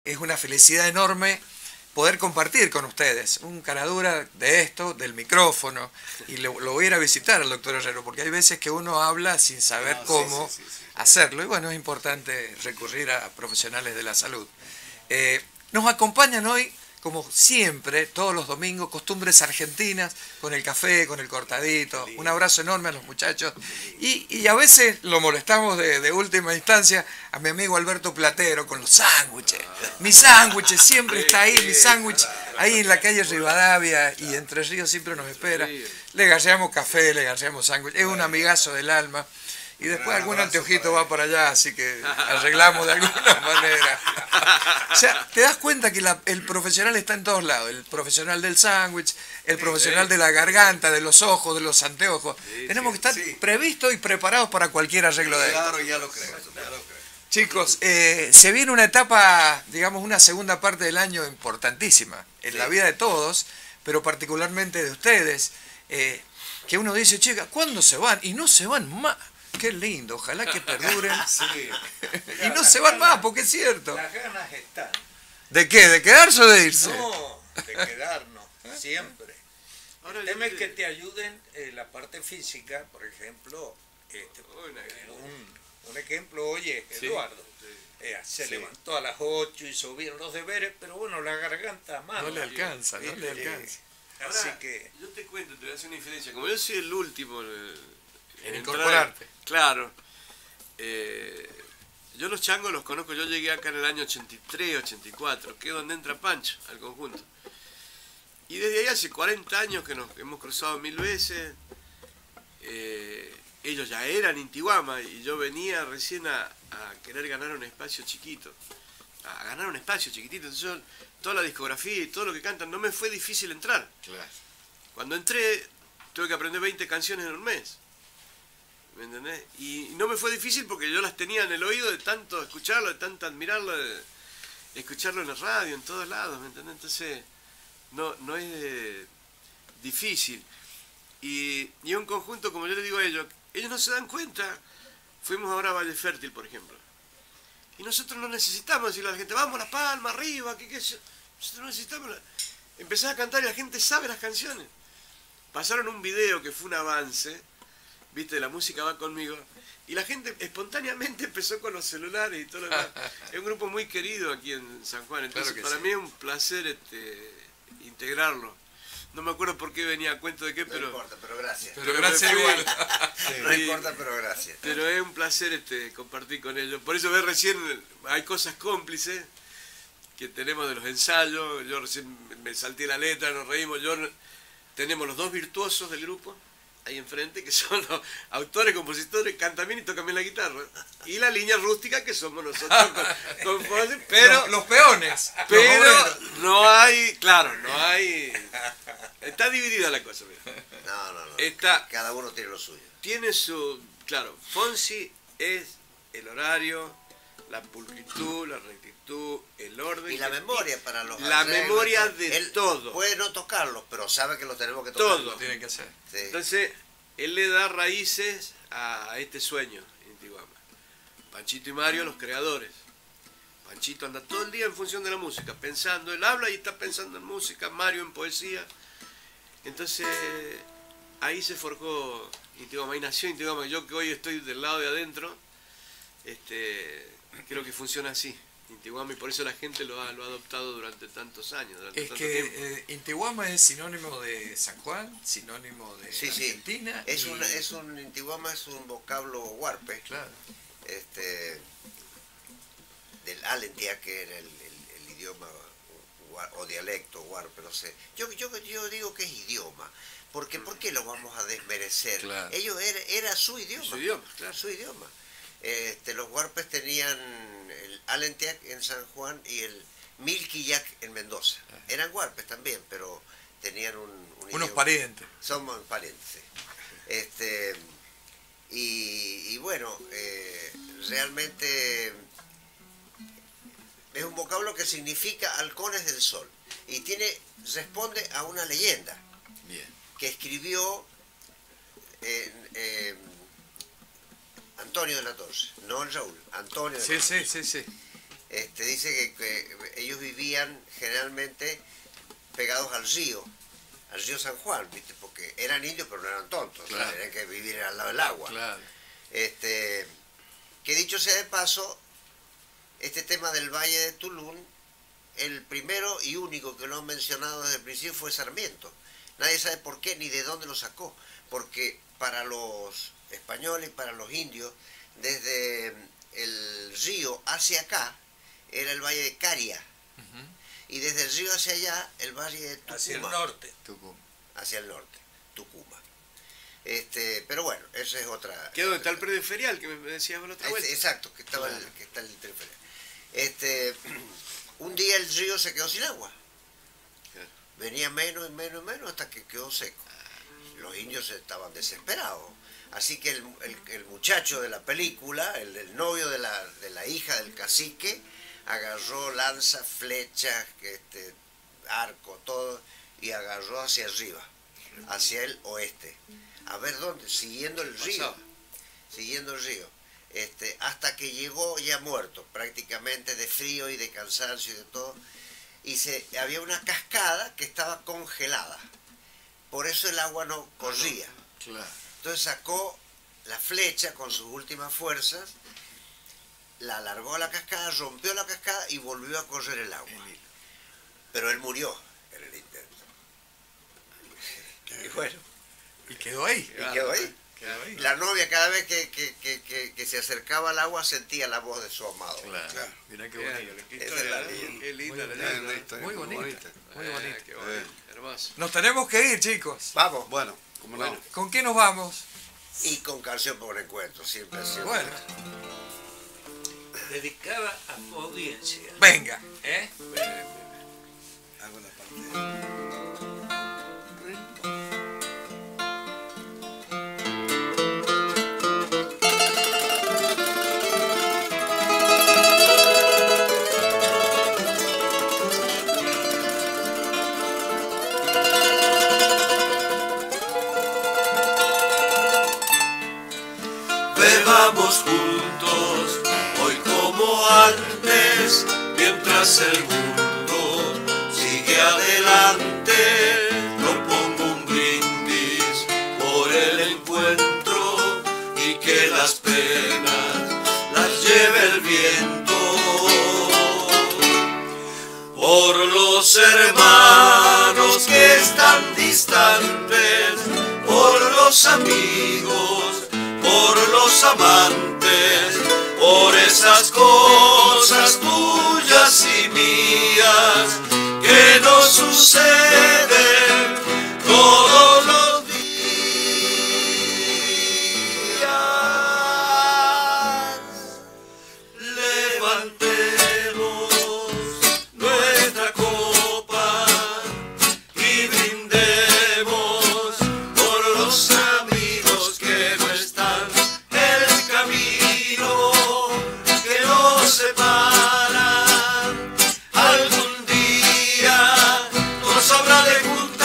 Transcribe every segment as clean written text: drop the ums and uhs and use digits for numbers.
Es una felicidad enorme poder compartir con ustedes un caradura de esto, del micrófono, y lo voy a ir a visitar al doctor Herrero, porque hay veces que uno habla sin saber cómo hacerlo, y bueno, es importante recurrir a profesionales de la salud. Nos acompañan hoy, como siempre, todos los domingos, costumbres argentinas, con el café, con el cortadito. Un abrazo enorme a los muchachos. Y a veces lo molestamos de última instancia a mi amigo Alberto Platero con los sándwiches. Mi sándwich siempre está ahí, mi sándwich ahí en la calle Rivadavia y Entre Ríos siempre nos espera. Le garreamos café, le garreamos sándwich. Es un amigazo del alma. Y después algún anteojito va por allá, así que arreglamos de alguna manera. O sea, te das cuenta que el profesional está en todos lados. El profesional del sándwich, el profesional de la garganta, de los ojos, de los anteojos. Tenemos que estar previstos y preparados para cualquier arreglo de esto. Claro, ya lo creo. Chicos, se viene una etapa, digamos, una segunda parte del año importantísima en la vida de todos, pero particularmente de ustedes, que uno dice, chica, ¿cuándo se van? Y no se van más. Qué lindo, ojalá que perduren. Y no se van más, porque es cierto. Las ganas están. ¿De qué? ¿De quedarse o de irse? No, de quedarnos, siempre. El tema es que te ayuden la parte física, por ejemplo, un ejemplo, oye, Eduardo, se levantó a las 8 y subieron los deberes, pero bueno, la garganta más. No le alcanza, no le alcanza. Así que... Yo te cuento, te voy a hacer una diferencia. Como yo soy el último En incorporarte. Claro. Yo los changos los conozco, yo llegué acá en el año 83, 84, que es donde entra Pancho al conjunto. Y desde ahí hace 40 años que nos hemos cruzado 1000 veces. Ellos ya eran Intihuama y yo venía recién a querer ganar un espacio chiquito. A ganar un espacio chiquitito. Entonces yo, toda la discografía y todo lo que cantan, no me fue difícil entrar. Claro. Cuando entré, tuve que aprender 20 canciones en un mes. ¿Me entendés? Y no me fue difícil porque yo las tenía en el oído de tanto escucharlo, de tanto admirarlo, de escucharlo en la radio, en todos lados, ¿me entendés? Entonces, no es difícil. Y un conjunto, como yo le digo a ellos no se dan cuenta. Fuimos ahora a Valle Fértil, por ejemplo. Y nosotros no necesitamos decirle a la gente, vamos a La Palma, arriba, nosotros no necesitamos... Empezás a cantar y la gente sabe las canciones. Pasaron un video que fue un avance, viste, la música va conmigo, y la gente espontáneamente empezó con los celulares y todo lo demás. Es un grupo muy querido aquí en San Juan, entonces Claro que para sí. mí es un placer integrarlo. No me acuerdo por qué venía a cuento de qué, No pero... importa, pero gracias. Pero gracias igual. No importa, pero gracias. Pero es un placer compartir con ellos. Por eso ves recién, hay cosas cómplices que tenemos de los ensayos. Yo recién me salté la letra, nos reímos. Tenemos los dos virtuosos del grupo ahí enfrente, que son los autores, compositores, cantan bien y tocan bien la guitarra. Y la línea rústica, que somos nosotros con pero Los peones. pero no hay, claro, no hay... Está dividida la cosa, mira. No. Cada uno tiene lo suyo. Tiene su... Claro, Fonsi es el horario, la pulcritud, la rectitud, el orden... Y la memoria para los la arreglos, memoria de él todo. Puede no tocarlos, pero sabe que los tenemos que tocar. Todo. Lo tienen que hacer. Sí. Entonces, él le da raíces a este sueño, Intihuama. Panchito y Mario, los creadores. Panchito anda todo el día en función de la música, pensando, él habla y está pensando en música, Mario en poesía. Entonces, ahí se forjó Intihuama, ahí nació Intihuama. Yo que hoy estoy del lado de adentro, creo que funciona así, Intihuama, y por eso la gente lo ha adoptado durante tantos años, durante tanto tiempo. Intihuama es sinónimo de San Juan, sinónimo de Argentina. Intihuama es un vocablo huarpe. Claro. Del Alentia, que era el idioma o dialecto huarpe, no sé. Yo digo que es idioma, porque ¿por qué lo vamos a desmerecer? Claro. Era su idioma. Su idioma, claro. Su idioma. Los huarpes tenían el Alenteac en San Juan y el Milquillac en Mendoza. Eran huarpes también, pero tenían unos idioma. Parientes. Somos parientes, sí. Y bueno, realmente es un vocablo que significa halcones del sol y responde a una leyenda. Bien. Que escribió Antonio de la Torre, no el Raúl, Antonio de la Torre. Sí. dice que ellos vivían generalmente pegados al río San Juan, ¿viste? Porque eran indios pero no eran tontos, Claro. o sea, tenían que vivir al lado del agua. Claro. Que dicho sea de paso, este tema del Valle de Tulún, el primero y único que lo han mencionado desde el principio fue Sarmiento. Nadie sabe por qué ni de dónde lo sacó, porque para los españoles y para los indios, desde el río hacia acá era el Valle de Caria, y desde el río hacia allá el Valle de Tucumán. Hacia el norte. Hacia el norte, Tucumán. Pero bueno, esa es otra... ¿Qué donde está el predio ferial que me decías la otra vuelta? Exacto, que estaba Claro. que está el interferir. Un día el río se quedó sin agua. Claro. Venía menos y menos y menos hasta que quedó seco. Los indios estaban desesperados. Así que el muchacho de la película, el novio de la hija del cacique, agarró lanza, flechas, arco, todo, y agarró hacia arriba, hacia el oeste. A ver dónde, siguiendo el río. Siguiendo el río. Hasta que llegó ya muerto, prácticamente de frío y de cansancio y de todo, y había una cascada que estaba congelada, por eso el agua no corría. Claro. Entonces sacó la flecha con sus últimas fuerzas, la alargó a la cascada, rompió la cascada y volvió a correr el agua. Pero él murió en el intento. Y bueno, Y quedó ahí. y quedó ahí. Quedó ahí. La novia cada vez que se acercaba al agua sentía la voz de su amado. Claro. Mirá qué Qué bonito. qué Esa historia, es la ¿no? leyenda. Qué linda la Muy leyenda. Una historia Muy muy bonita. Muy bonito. Qué bonito. Hermoso. Nos tenemos que ir, chicos. Vamos. Bueno, como Bueno. no. ¿Con qué nos vamos? Y con canción por encuentro, siempre, siempre. Bueno, Dedicada a tu audiencia. venga. Hago la parte. Bebamos juntos, hoy como antes, mientras el mundo sigue adelante. Propongo un brindis por el encuentro y que las penas las lleve el viento. Por los hermanos que están distantes, por los amigos, por los amantes, por esas cosas tuyas y mías que nos suceden todos los días. Levantemos nuestra copa y brindemos por los amigos que no están, el camino que nos separan, algún día nos habrá de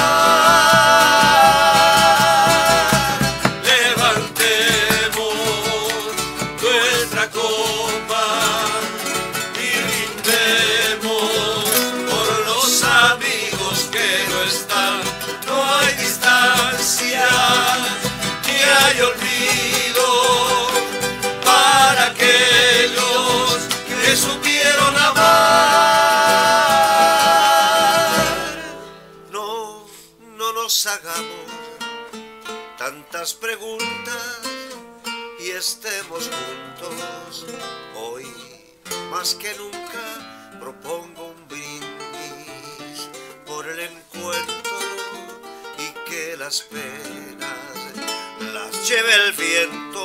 juntar. Levantemos nuestra copa y brindemos por los amigos que no están. No hay distancia ni hay olvido para aquellos que supieron amar. No, no nos hagamos tantas preguntas y estemos juntos. Hoy más que nunca propongo un brindis por el encuentro y que las penas las lleve el viento.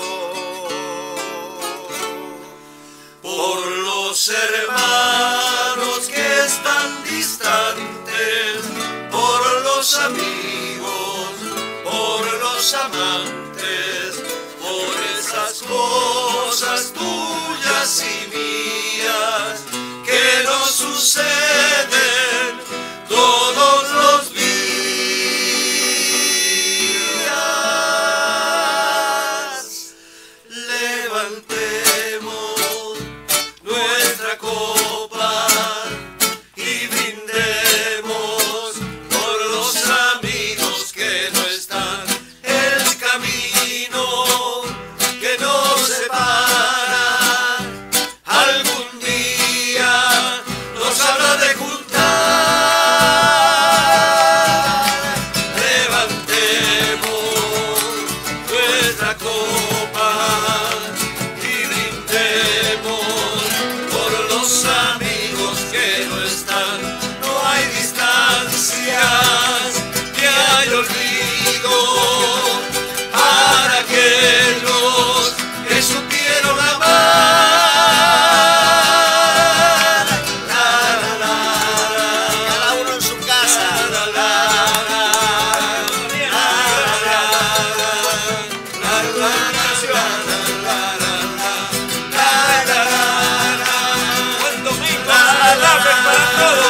Por los hermanos que están distantes, por los amigos, por los amantes, por esas cosas tuyas y mías que nos suceden todos los días. Levantemos nuestra copa no están, no hay distancias, ni hay olvido para aquellos que supieron amar. Cada uno en su casa. Cuánto mitos, alarmes para todos.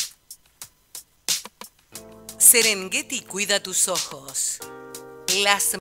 Serengeti cuida tus ojos. Las